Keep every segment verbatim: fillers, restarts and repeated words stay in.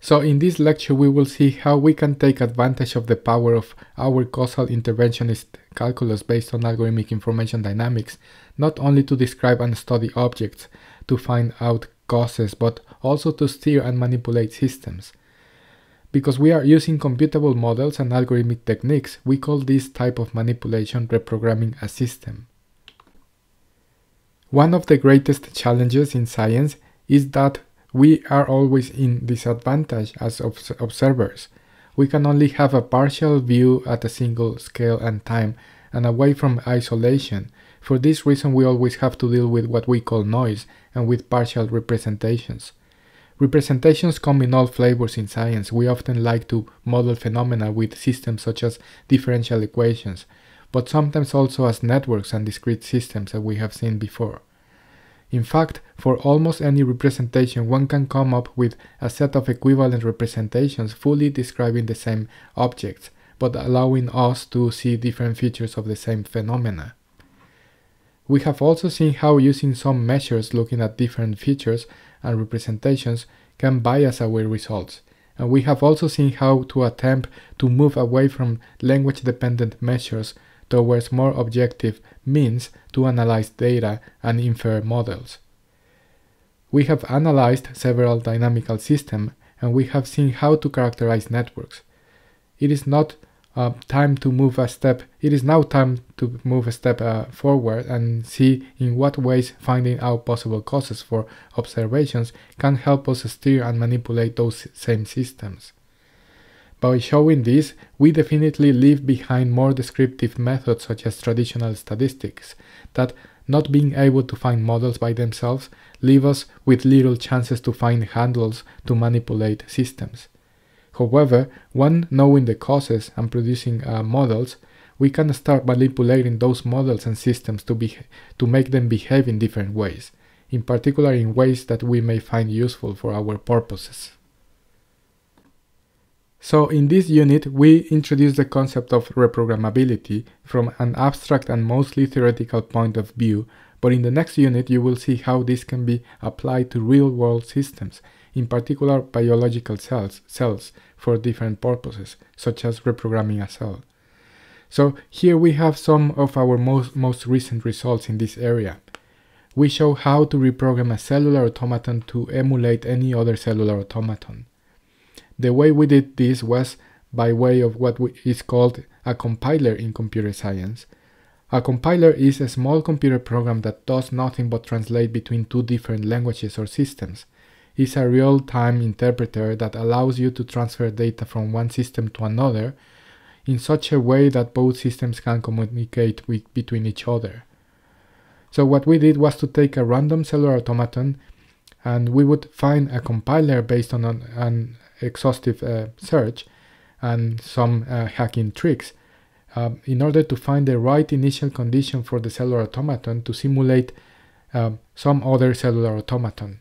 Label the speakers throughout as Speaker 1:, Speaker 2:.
Speaker 1: So in this lecture we will see how we can take advantage of the power of our causal interventionist calculus based on algorithmic information dynamics, not only to describe and study objects, to find out causes, but also to steer and manipulate systems. Because we are using computable models and algorithmic techniques, we call this type of manipulation reprogramming a system. One of the greatest challenges in science is that we are always in disadvantage as obs observers. We can only have a partial view at a single scale and time, and away from isolation. For this reason, we always have to deal with what we call noise and with partial representations. Representations come in all flavors in science. We often like to model phenomena with systems such as differential equations, but sometimes also as networks and discrete systems that we have seen before. In fact, for almost any representation, one can come up with a set of equivalent representations fully describing the same objects, but allowing us to see different features of the same phenomena. We have also seen how using some measures looking at different features and representations can bias our results. And we have also seen how to attempt to move away from language-dependent measures towards more objective means to analyze data and infer models. We have analyzed several dynamical systems, and we have seen how to characterize networks. It is not uh, time to move a step. It is now time to move a step uh, forward and see in what ways finding out possible causes for observations can help us steer and manipulate those same systems. By showing this, we definitely leave behind more descriptive methods such as traditional statistics, that, not being able to find models by themselves, leave us with little chances to find handles to manipulate systems. However, when knowing the causes and producing uh, models, we can start manipulating those models and systems to, be, to make them behave in different ways, in particular in ways that we may find useful for our purposes. So in this unit, we introduce the concept of reprogrammability from an abstract and mostly theoretical point of view, but in the next unit you will see how this can be applied to real-world systems, in particular biological cells, cells for different purposes, such as reprogramming a cell. So here we have some of our most, most recent results in this area. We show how to reprogram a cellular automaton to emulate any other cellular automaton. The way we did this was by way of what is called a compiler in computer science. A compiler is a small computer program that does nothing but translate between two different languages or systems. It's a real-time interpreter that allows you to transfer data from one system to another in such a way that both systems can communicate with, between each other. So what we did was to take a random cellular automaton, and we would find a compiler based on an, an exhaustive uh, search and some uh, hacking tricks uh, in order to find the right initial condition for the cellular automaton to simulate uh, some other cellular automaton.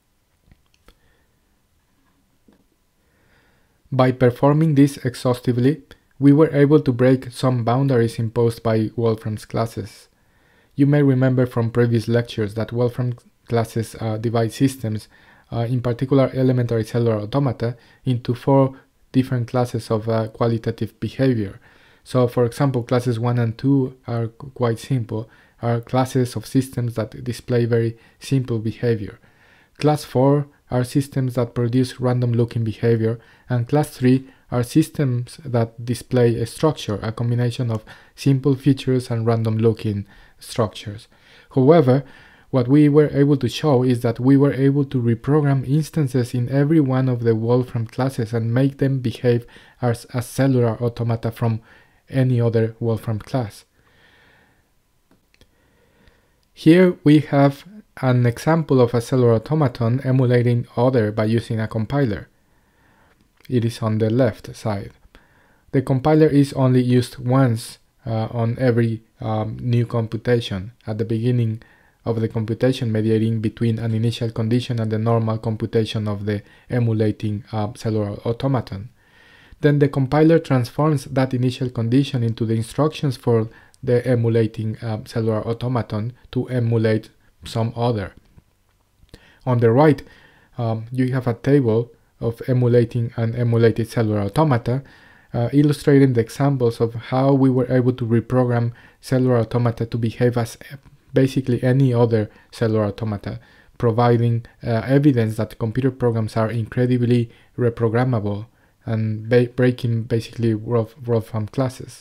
Speaker 1: By performing this exhaustively, we were able to break some boundaries imposed by Wolfram's classes. You may remember from previous lectures that Wolfram classes uh, divide systems, Uh, in particular elementary cellular automata, into four different classes of uh, qualitative behavior. So for example, classes one and two are quite simple, are classes of systems that display very simple behavior. Class four are systems that produce random looking behavior, and class three are systems that display a structure, a combination of simple features and random looking structures. However, what we were able to show is that we were able to reprogram instances in every one of the Wolfram classes and make them behave as a cellular automata from any other Wolfram class. Here we have an example of a cellular automaton emulating other by using a compiler. It is on the left side. The compiler is only used once uh, on every um, new computation at the beginning of the computation, mediating between an initial condition and the normal computation of the emulating uh, cellular automaton. Then the compiler transforms that initial condition into the instructions for the emulating uh, cellular automaton to emulate some other. On the right, um, you have a table of emulating an emulated cellular automata, uh, illustrating the examples of how we were able to reprogram cellular automata to behave as basically any other cellular automata, providing uh, evidence that computer programs are incredibly reprogrammable and ba breaking basically Wolfram classes.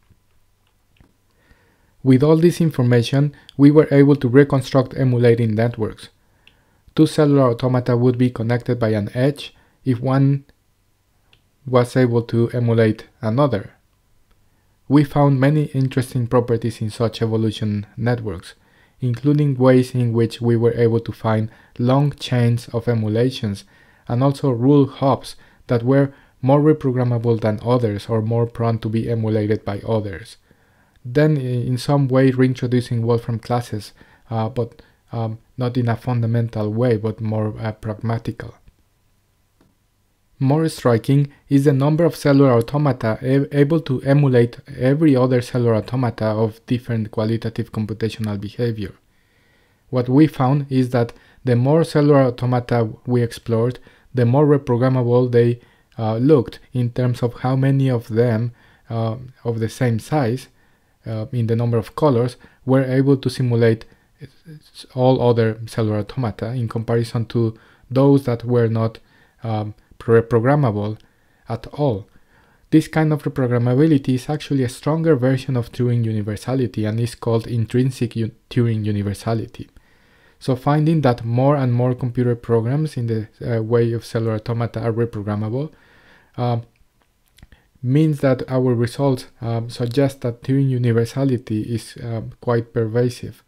Speaker 1: With all this information, we were able to reconstruct emulating networks. Two cellular automata would be connected by an edge if one was able to emulate another. We found many interesting properties in such evolution networks, including ways in which we were able to find long chains of emulations and also rule hubs that were more reprogrammable than others or more prone to be emulated by others. Then in some way reintroducing Wolfram classes, uh, but um, not in a fundamental way, but more uh, pragmatical. More striking is the number of cellular automata able to emulate every other cellular automata of different qualitative computational behavior. What we found is that the more cellular automata we explored, the more reprogrammable they uh, looked in terms of how many of them uh, of the same size uh, in the number of colors were able to simulate all other cellular automata in comparison to those that were not um, reprogrammable at all. This kind of reprogrammability is actually a stronger version of Turing universality and is called intrinsic Turing universality. So finding that more and more computer programs in the uh, way of cellular automata are reprogrammable uh, means that our results uh, suggest that Turing universality is uh, quite pervasive.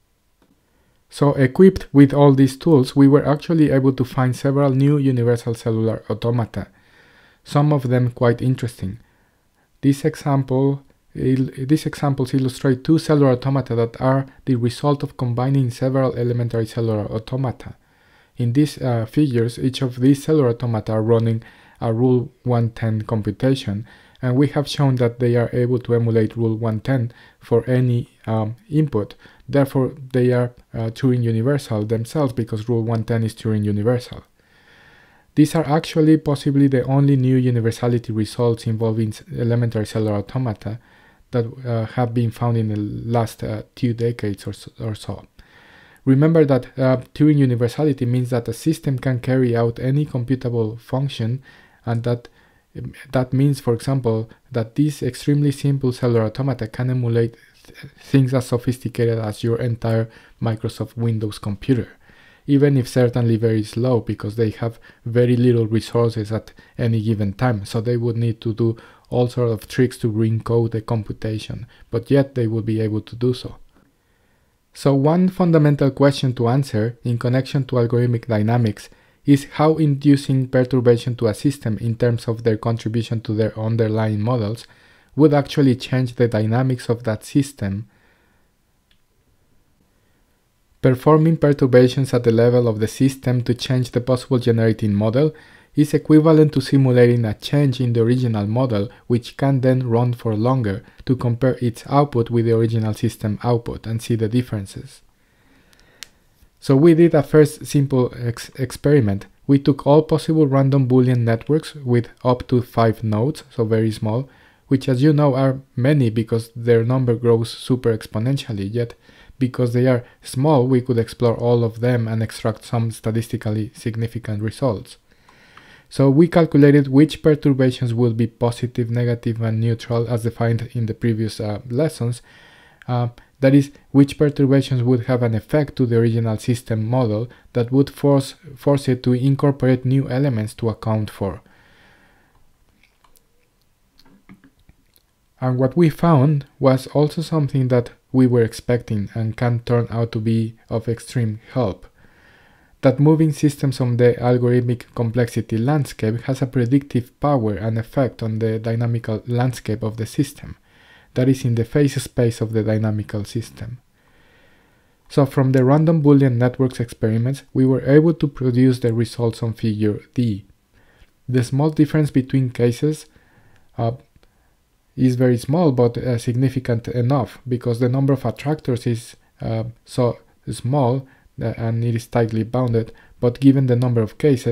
Speaker 1: So equipped with all these tools, we were actually able to find several new universal cellular automata, some of them quite interesting. This example, these examples illustrate two cellular automata that are the result of combining several elementary cellular automata. In these uh, figures, each of these cellular automata are running a Rule one ten computation, and we have shown that they are able to emulate Rule one ten for any um, input. Therefore, they are uh, Turing universal themselves because Rule one ten is Turing universal. These are actually possibly the only new universality results involving elementary cellular automata that uh, have been found in the last uh, two decades or so. Or so. Remember that uh, Turing universality means that a system can carry out any computable function, and that that means, for example, that these extremely simple cellular automata can emulate th things as sophisticated as your entire Microsoft Windows computer, even if certainly very slow because they have very little resources at any given time, so they would need to do all sorts of tricks to re-encode the computation, but yet they would be able to do so. So one fundamental question to answer in connection to algorithmic dynamics is how inducing perturbation to a system in terms of their contribution to their underlying models would actually change the dynamics of that system. Performing perturbations at the level of the system to change the possible generating model is equivalent to simulating a change in the original model, which can then run for longer to compare its output with the original system output and see the differences. So we did a first simple ex experiment. We took all possible random Boolean networks with up to five nodes, so very small, which as you know are many because their number grows super exponentially, yet because they are small we could explore all of them and extract some statistically significant results. So we calculated which perturbations would be positive, negative and neutral as defined in the previous uh, lessons. Uh, that is, which perturbations would have an effect to the original system model that would force, force it to incorporate new elements to account for. And what we found was also something that we were expecting and can turn out to be of extreme help. That moving systems on the algorithmic complexity landscape has a predictive power and effect on the dynamical landscape of the system, that is in the phase space of the dynamical system. So from the random Boolean networks experiments, we were able to produce the results on figure D. The small difference between cases uh, is very small, but uh, significant enough because the number of attractors is uh, so small uh, and it is tightly bounded, but given the number of cases,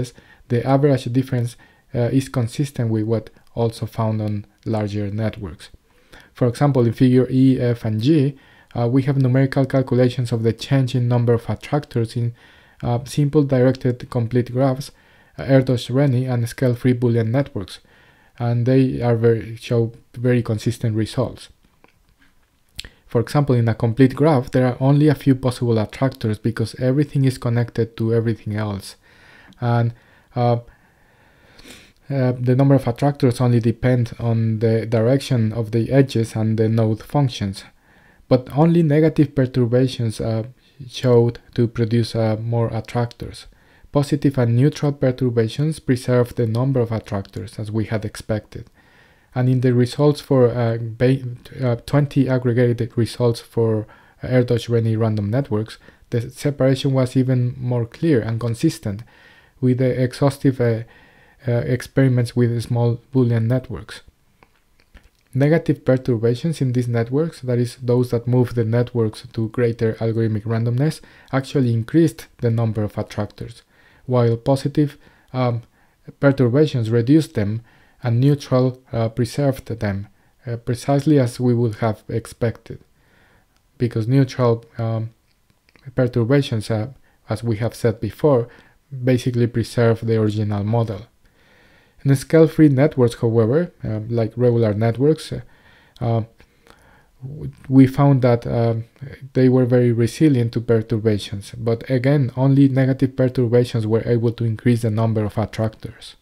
Speaker 1: the average difference uh, is consistent with what also found on larger networks. For example, in figure E, F, and G, uh, we have numerical calculations of the change in number of attractors in uh, simple directed complete graphs, uh, Erdős-Renyi, and scale-free Boolean networks, and they are very show very consistent results. For example, in a complete graph, there are only a few possible attractors because everything is connected to everything else, and uh, uh, the number of attractors only depend on the direction of the edges and the node functions. But only negative perturbations uh, showed to produce uh, more attractors. Positive and neutral perturbations preserve the number of attractors as we had expected. And in the results for uh, uh, twenty aggregated results for uh, Erdős-Renyi random networks, the separation was even more clear and consistent with the exhaustive uh, uh, experiments with small Boolean networks. Negative perturbations in these networks, that is, those that move the networks to greater algorithmic randomness, actually increased the number of attractors, while positive um, perturbations reduced them and neutral uh, preserved them, uh, precisely as we would have expected, because neutral um, perturbations, uh, as we have said before, basically preserve the original model. In scale-free networks, however, uh, like regular networks, uh, uh, we found that uh, they were very resilient to perturbations, but again, only negative perturbations were able to increase the number of attractors.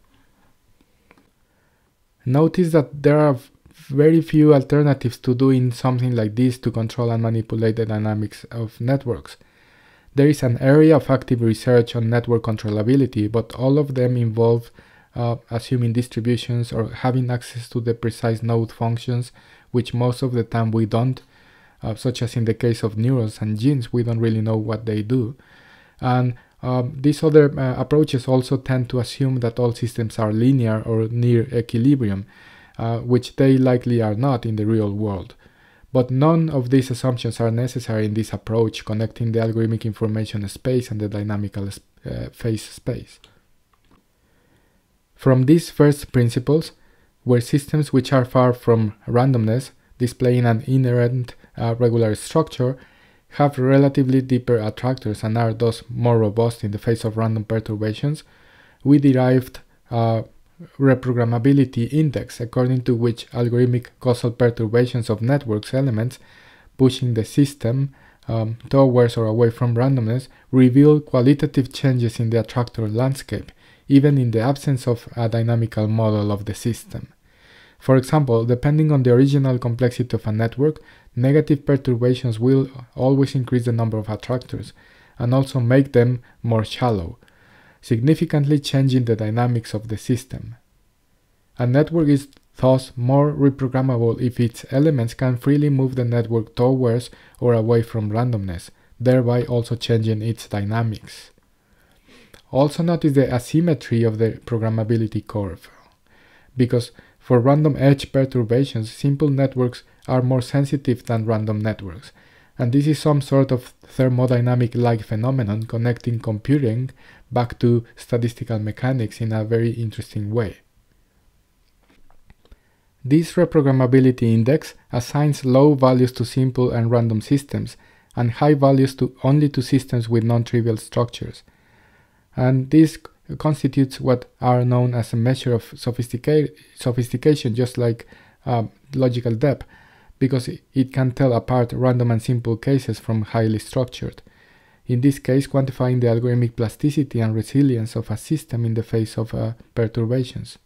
Speaker 1: Notice that there are very few alternatives to doing something like this to control and manipulate the dynamics of networks. There is an area of active research on network controllability, but all of them involve uh, assuming distributions or having access to the precise node functions, which most of the time we don't, uh, such as in the case of neurons and genes, we don't really know what they do. And um, these other uh, approaches also tend to assume that all systems are linear or near equilibrium, uh, which they likely are not in the real world. But none of these assumptions are necessary in this approach, connecting the algorithmic information space and the dynamical uh, phase space. From these first principles, where systems which are far from randomness, displaying an inherent uh, regular structure, have relatively deeper attractors and are thus more robust in the face of random perturbations, we derived a reprogrammability index, according to which algorithmic causal perturbations of networks elements pushing the system um, towards or away from randomness reveal qualitative changes in the attractor landscape, even in the absence of a dynamical model of the system. For example, depending on the original complexity of a network, negative perturbations will always increase the number of attractors and also make them more shallow, significantly changing the dynamics of the system. A network is thus more reprogrammable if its elements can freely move the network towards or away from randomness, thereby also changing its dynamics. Also notice the asymmetry of the programmability curve, because for random edge perturbations, simple networks are more sensitive than random networks, and this is some sort of thermodynamic-like phenomenon connecting computing back to statistical mechanics in a very interesting way. This reprogrammability index assigns low values to simple and random systems and high values to only to systems with non-trivial structures. And this constitutes what are known as a measure of sophistica sophistication, just like uh, logical depth, because it, it can tell apart random and simple cases from highly structured. In this case, quantifying the algorithmic plasticity and resilience of a system in the face of uh, perturbations.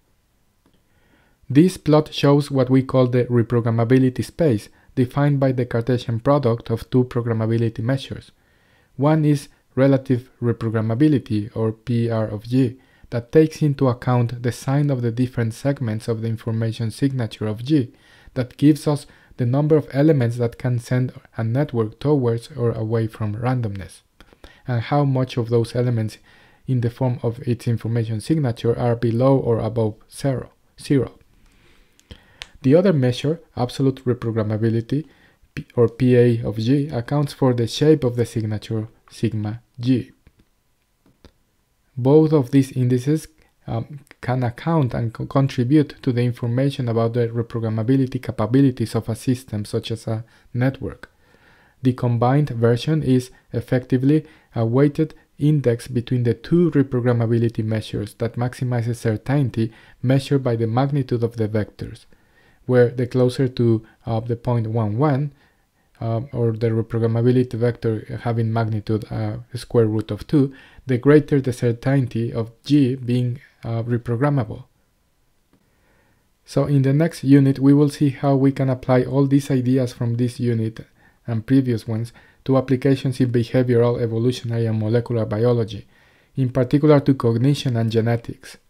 Speaker 1: This plot shows what we call the reprogrammability space, defined by the Cartesian product of two programmability measures. One is relative reprogrammability, or P R of G, that takes into account the sign of the different segments of the information signature of G, that gives us the number of elements that can send a network towards or away from randomness, and how much of those elements in the form of its information signature are below or above zero. zero. The other measure, absolute reprogrammability, or P A of G, accounts for the shape of the signature sigma G. Both of these indices um, can account and co contribute to the information about the reprogrammability capabilities of a system such as a network. The combined version is effectively a weighted index between the two reprogrammability measures that maximizes certainty measured by the magnitude of the vectors, where the closer to uh, the zero point one one, uh, or the reprogrammability vector having magnitude uh, square root of two, the greater the certainty of G being uh, reprogrammable. So in the next unit, we will see how we can apply all these ideas from this unit and previous ones to applications in behavioral, evolutionary, and molecular biology, in particular to cognition and genetics.